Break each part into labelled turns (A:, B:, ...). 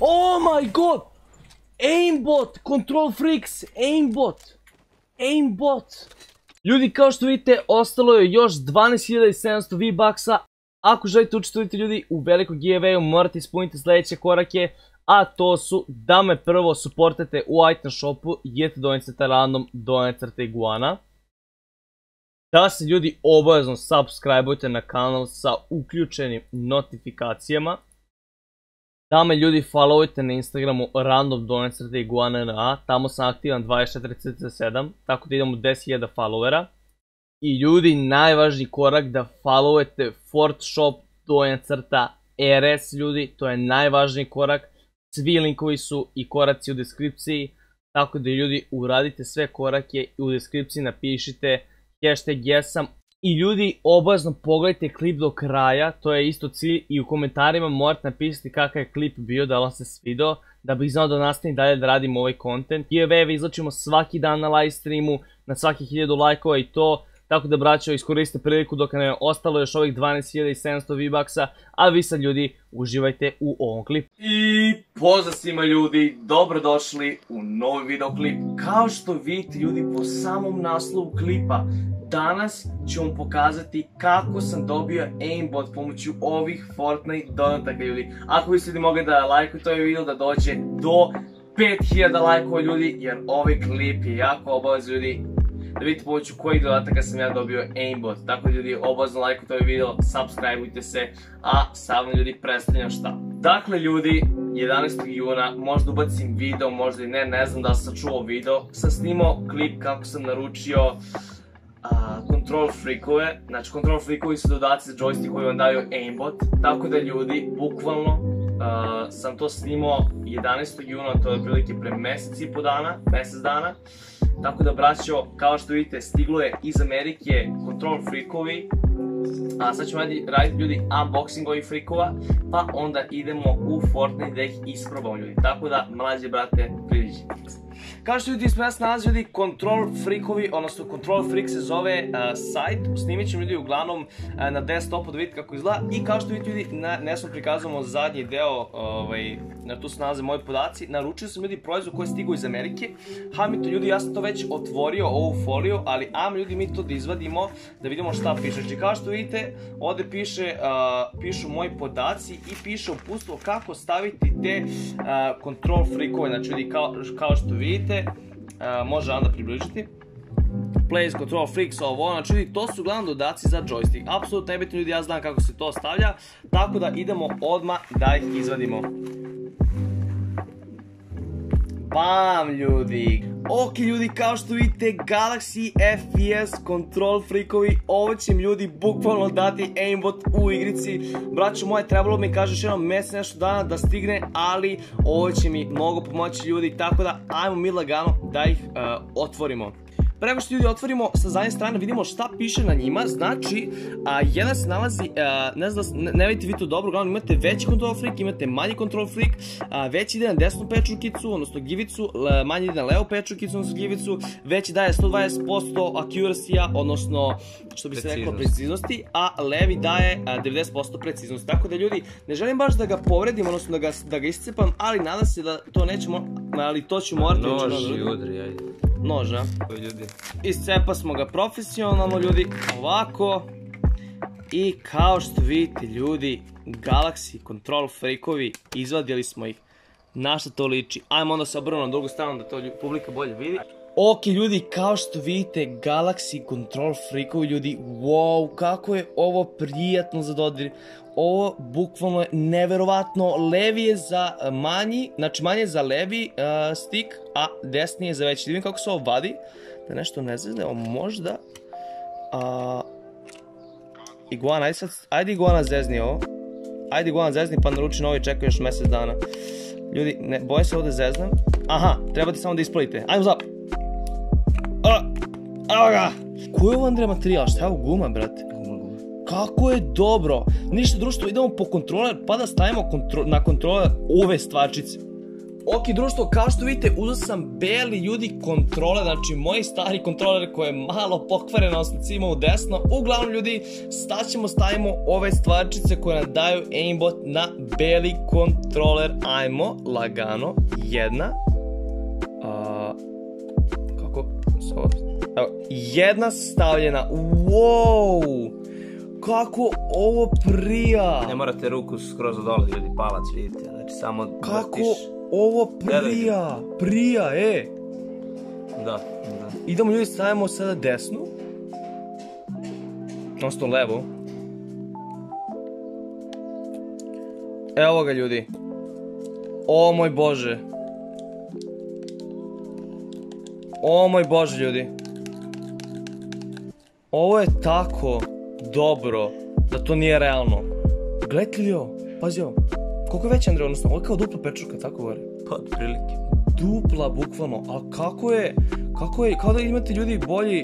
A: Oh my god! Aimbot! Control Freaks! Aimbot! Ljudi, kao što vidite, ostalo je još 12.700 V-Bucksa. Ako želite učestvovati ljudi u velikom giveawayu, morate ispuniti sljedeće korake, a to su da me prvo supportate u item shopu, idete donijete random donijete iguana. Da se ljudi obavezno subscribe-ujte na kanal sa uključenim notifikacijama. Da me ljudi followujte na Instagramu random donijete iguana, tamo sam aktivan 24/7, tako da idemo 10.000 followera. I ljudi, najvažniji korak da followujete Fortshop _RS ljudi, to je najvažniji korak. Svi linkovi su i koraci u deskripciji, tako da ljudi uradite sve korake i u deskripciji napišite hashtag jesam. I ljudi, obavezno pogledajte klip do kraja, to je isto cilj, i u komentarima morate napisati kakav je klip bio, da vam se svidao, da bih znao da nastavim dalje da radim ovaj content. Giveaway izlačimo svaki dan na live streamu, na svaki 1000 lajkova i to. Tako da braćo, iskoristite priliku dok nam je ostalo još ovih 12.700 V-Bucksa, a vi sad ljudi uživajte u ovom klipu. I pozdrav svima ljudi, dobrodošli u novi videoklip. Kao što vidite ljudi po samom naslovu klipa, danas ću vam pokazati kako sam dobio aimbot pomoću ovih Fortnite donataka ljudi. Ako biste mogli da lajkujete ovaj video, da dođe do 5000 lajkova ljudi, jer ovaj klip je jako obavezan ljudi. Da vidite pomoću kojih dodataka sam ja dobio aimbot. Tako ljudi, obavezno lajkujte ovaj video, subscribeujte se, a sad vam ljudi predstavljam šta. Dakle ljudi, 11. juna, možda ubacim video, možda i ne, ne znam da sam čuo video. Sam snimao klip kako sam naručio Control Freakove. Znači Control Freakovi su dodaci za joystick koji vam daju aimbot. Tako da ljudi, bukvalno sam to snimao 11. juna, to je otprilike pre mjesec dana. Tako da braćo, kao što vidite, stiglo je iz Amerike Control Freakovi. A sad ćemo raditi ljudi unboxing ovih freakova, pa onda idemo u Fortnite da ih isprobamo ljudi. Tako da, mlađe brate, priđi. Kao što vidite ispred nas nalazi ljudi Control Freakovi, odnosno Control Freak se zove sajt. Snimit ćemo ljudi uglavnom na desktopu da vidite kako izgleda. I kao što vidite ljudi, nesmo prikazujemo zadnji deo, tu se nalaze moji podaci. Naručio sam ljudi proizvod koji je stigao iz Amerike. Mi to ljudi, ja sam to već otvorio ovu foliju, ali ajmo ljudi mi to da izvadimo, da vidimo šta piše. Znači kao što vidite, ovdje pišu moji podaci i piše uputstvo kako staviti te Control Freakove. Znači ljudi, kao što vidite, može onda približiti Plays, Control Freaks, ovo, znači ljudi, to su uglavnom dodaci za joystick. Apsolutno nebitno ljudi, ja znam kako se to stavlja, tako da idemo odmah da ih izvadimo. Bam ljudi! Ok ljudi, kao što vidite, Galaxy FPS Control Freakovi, ovo će mi ljudi bukvalno dati aimbot u igrici. Braćo moje, trebalo mi kaže još jedno mjesec nešto dana da stigne, ali ovo će mi mnogo pomoći ljudi, tako da ajmo mi lagano da ih otvorimo. Prego što ljudi otvorimo, sa zadnje strane vidimo šta piše na njima. Znači, jedan se nalazi, ne vidite vi to dobro, uglavnom imate veći Control Freak, imate manji Control Freak. Veći ide na desnu pečurkicu, odnosno givicu, manji ide na levu pečurkicu, odnosno givicu. Veći daje 120% accuracy-a, odnosno, što bi se reklo, preciznosti, a levi daje 90% preciznosti. Tako da ljudi, ne želim baš da ga povredim, odnosno da ga iscepam, ali nadam se da to nećemo, ali to ću morati.
B: Nož i udri, ajde.
A: Nož, a? Iscepa smo ga profesionalno ljudi, ovako. I kao što vidite ljudi, Galaxy Control Freakovi, izvadili smo ih. Na što to liči? Ajmo onda se obrnuti na drugu stranu da to publika bolje vidi. Ok ljudi, kao što vidite, Galaxy Control Freakovi ljudi, wow, kako je ovo prijatno za dodir. Ovo bukvalno je neverovatno. Levi je za manji, znači manje je za levi stick, a desni je za veći. Vidim kako se ovo vadi, da nešto ne zvezde, evo možda. Iguana, ajde Iguana zezni ovo. Ajde Iguana zezni pa naruči novi, čekaj još mjesec dana. Ljudi, ne boje se ovdje zeznam. Aha, trebate samo da ispravite. Ajmo za... Evo ga! Ko je ovo Andrej materijal? Šta je ovo guma, brate? Kako je dobro! Ništa društvo, idemo po kontroler pa da stavimo na kontroler ove stvarčice. Ok, društvo, kao što vidite, uzeo sam beli ljudi kontroler, znači moji stari kontroler koji je malo pokvaren na osnicima u desno. Uglavnom ljudi, stavimo ove stvarčice koje nam daju aimbot na beli kontroler. Ajmo, lagano, jedna. Kako? Evo, jedna stavljena, wow! Kako ovo prija!
B: Ne morate ruku skroz do dole, ljudi, palac, vidite, znači samo vrtiš.
A: Kako ovo prija! Prija,
B: Da.
A: Idemo ljudi, stavimo sada desnu. Odnosno levo. Evo ga ljudi. O moj bože. O moj bože ljudi. Ovo je tako dobro da to nije realno. Gledajte li ovo, pazi ovo. Koliko je veći Andrej, odnosno ovo je kao dupla pečurka, tako govori.
B: Pa od prilike.
A: Dupla, bukvalno, ali kako je, kao da imate ljudi bolji.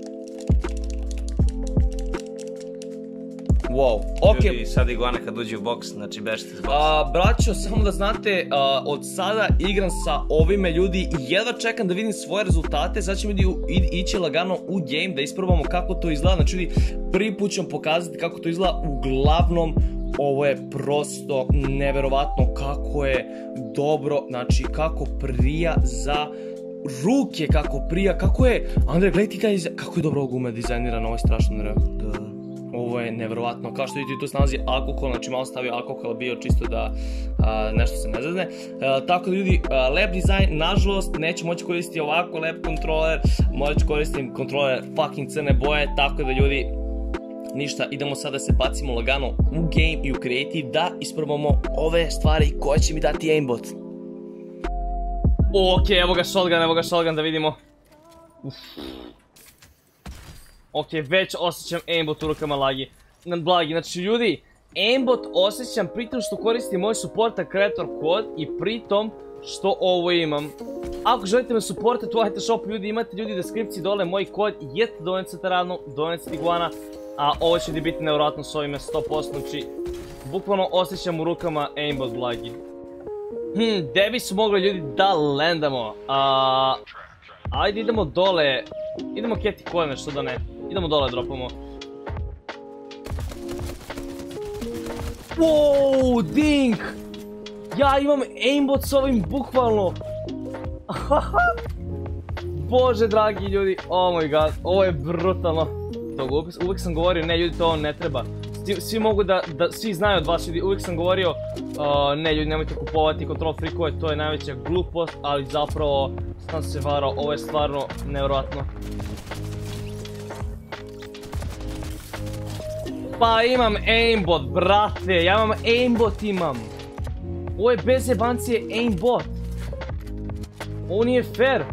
A: Wow, ok.
B: Ljudi, sad iguana kad uđe u boks, znači bežite iz boksa.
A: Braćo, samo da znate, od sada igram sa ovime ljudi i jedva čekam da vidim svoje rezultate. Sad ćemo ići lagano u game da isprobamo kako to izgleda. Znači ljudi, prvi put ću vam pokazati kako to izgleda. Uglavnom, ovo je prosto neverovatno kako je dobro, znači kako prija za ruke, kako prija, kako je, Andrej, gledaj ti kako je dobro ovo gume dizajnirano, ovo je strašno neverovatno. Ovo je neverovatno, kao što vidite tu se nalazi alkohol, znači malo stavio alkohol bio čisto da nešto se ne zazne. Tako da ljudi, lep dizajn, nažalost neću moći koristiti ovako lep kontroler, moći koristim kontroler fucking crne boje, tako da ljudi, ništa, idemo sada se bacimo lagano u game i u creative da isprobamo ove stvari koje će mi dati aimbot. Ok, evo ga shotgun da vidimo. Ok, već osjećam aimbot u rukama blagi. Znači ljudi, aimbot osjećam pritom što koristim moj supporta creator kod i pritom što ovo imam. Ako želite me supportati u IT Shopu, ljudi, imate ljudi u deskripciji dole moj kod JET Iguana, a ovo će biti nevjerojatno s ovime 100%, znači bukvalno osjećam u rukama aimbot blagi. Gdje bi su mogli ljudi da landamo? Ajde idemo dole, idemo Catty Corner, što da ne, idemo dole dropamo. Wow, dink! Ja imam aimbot s ovim bukvalno. Bože dragi ljudi, oh my god, ovo je brutalno. Uvijek sam govorio, ne ljudi, to ne treba. Svi mogu da, svi znaju od vas ljudi, uvijek sam govorio, ne ljudi, nemojte kupovati control freakove, to je najveća glupost, ali zapravo sam se varao, ovo je stvarno nevjerojatno. Pa imam aimbot, brate, ja imam aimbot imam. Ovo je bez jebancije aimbot. Ovo nije fair.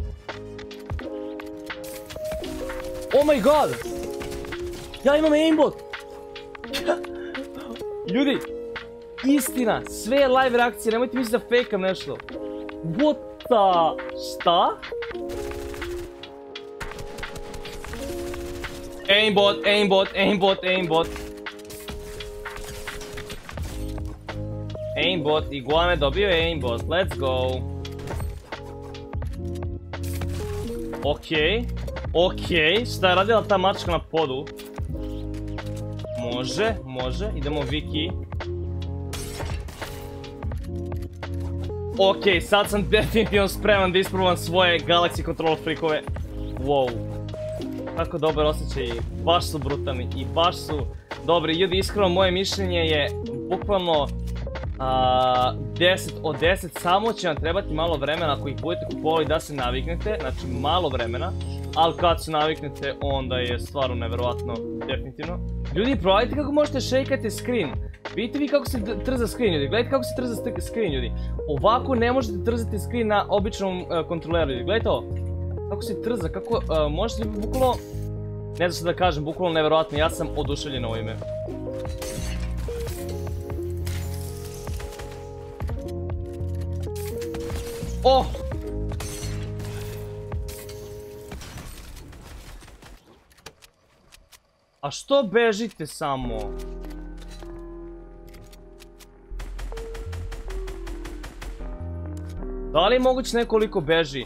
A: Oh my god! Ja imam aimbot! Ljudi, istina, sve je live reakcija, nemojte misliti da fejkam nešto. What the... šta? Aimbot, Iguana dobio je aimbot, let's go. Okej, šta je radila ta mačka na podu? Može, idemo Viki. Okej, sad sam definitivno spreman da isprobam svoje Galaxy Control freakove. Wow. Kako dobar osjećaj, baš su brutalni i baš su dobri. Ljudi, iskreno moje mišljenje je bukvalno 10 od 10, samo će vam trebati malo vremena ako ih budete kupovali da se naviknete, znači malo vremena, ali kad se naviknete onda je stvarno nevjerovatno, definitivno. Ljudi, probajte kako možete šejkati screen, vidite vi kako se trza screen ljudi, gledajte kako se trza screen ljudi, ovako ne možete trzati screen na običnom kontroleru ljudi, gledajte ovo, kako se trza, kako možete bukvalno, ne znam što da kažem, bukvalno nevjerovatno, ja sam oduševljen ovime. Oh! A što bežite samo? Da li je moguće nekoliko beži?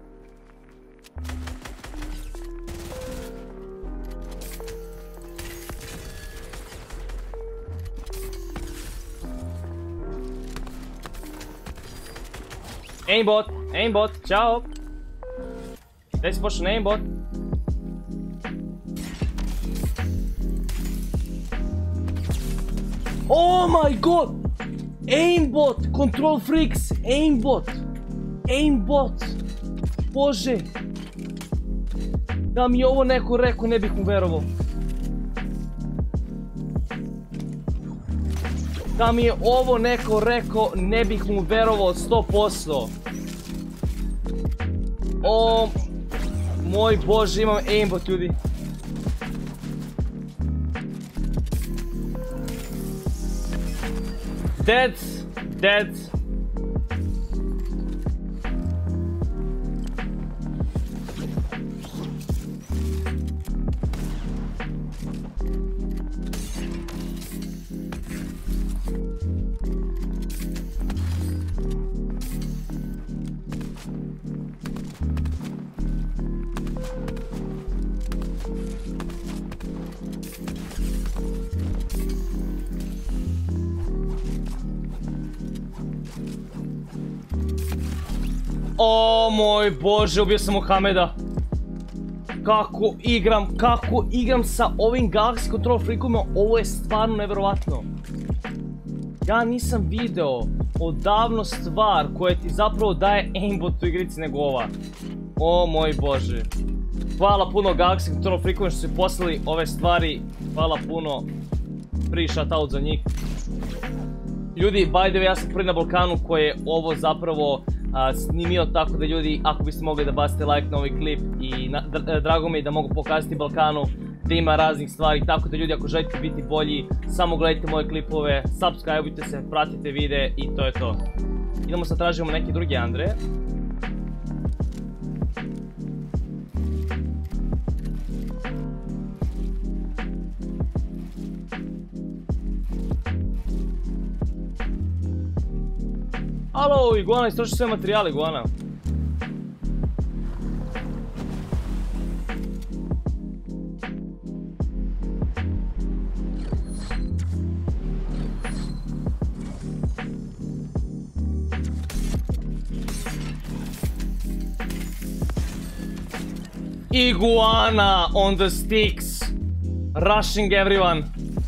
A: Aimbot, ćao! Gdje si pošao na aimbot? Oh my god! Aimbot! Control freaks! Aimbot! Bože! Da mi je ovo neko rekao, ne bih mu verovao. Da mi je ovo neko rekao, ne bih mu verovao 100%. O moj bože, imam aimbot, ljudi. Dead. O moj bože, ubio sam Mohameda. Kako igram sa ovim Galaxy Control Freakovima, ovo je stvarno nevjerovatno. Ja nisam video odavno stvar koja ti zapravo daje aimbot u igrici nego ova. O moj bože. Hvala puno Galaxy Control Freakovima što su poslali ove stvari. Hvala puno. Free shoutout za njih. Ljudi, by the way, ja sam prvi na Balkanu koji je ovo zapravo snimio, tako da ljudi, ako biste mogli da bacite like na ovaj klip i drago mi je da mogu pokazati Balkanu da ima raznih stvari, tako da ljudi, ako želite biti bolji, samo gledajte moje klipove, subscribeujte se, pratite videe i to je to. Idemo sad tražimo neke druge Andreje. Alo, Iguana, istroši sve materijale, Iguana. Iguana on the sticks. Rushing everyone.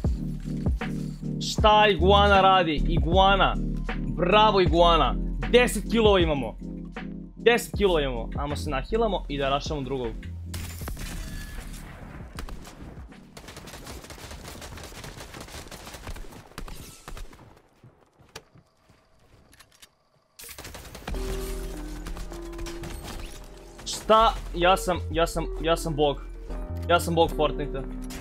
A: Šta Iguana radi? Iguana. Bravo Iguana. 10 kilova imamo. 10 kilova imamo. Ajmo se nahilamo i da rašamo drugog. Šta? Ja sam bog. Ja sam bog Fortnite-a.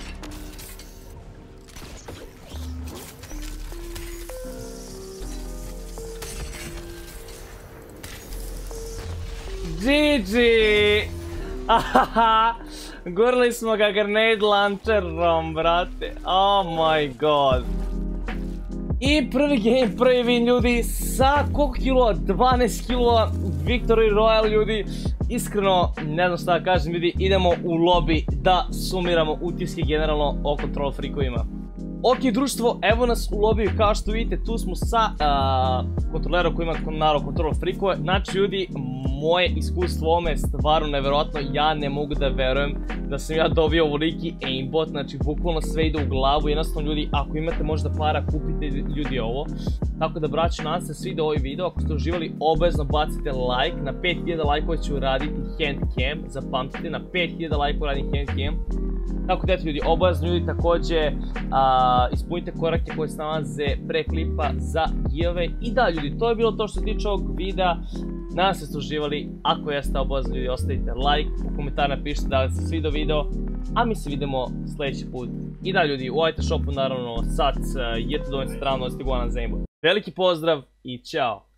A: GG! Ahaha! Gurli smo ga grenade launcherom, brate. Oh my god. I prvi game, prvi win, ljudi, sa koliko kilova? 12 kilova Victory Royale, ljudi. Iskreno, ne znam šta da kažem, ljudi, idemo u lobby da sumiramo utiske generalno o Control Freakovima. Ok, društvo, evo nas u lobiju, kao što vidite, tu smo sa kontrolerom koji ima naravno Control Freakove. Znači, ljudi, moje iskustvo u ovome je stvarno nevjerojatno, ja ne mogu da verujem da sam ja dobio ovoliki aimbot, znači bukvalno sve ide u glavu, jednostavno ljudi, ako imate možda para, kupite ljudi ovo. Tako da, braćo, nadam se sviđa ovaj video, ako ste uživali, obavezno bacite like, na 5000 lajkova ću raditi handcam, zapamtite, na 5000 lajkova radim handcam. Tako da, eto ljudi, obavezno ljudi također ispunite korake koje se nalaze pre klipa za giveaway. I da ljudi, to je bilo to što se tiče ovog videa. Nadam se da ste uživali, ako jeste, obavezno ljudi ostavite like, u komentar napišite da li se svidio video, a mi se vidimo sljedeći put. I da ljudi, u IT shopu naravno sad je to dovoljno strano, Iguana za aimbot. Veliki pozdrav i ćao!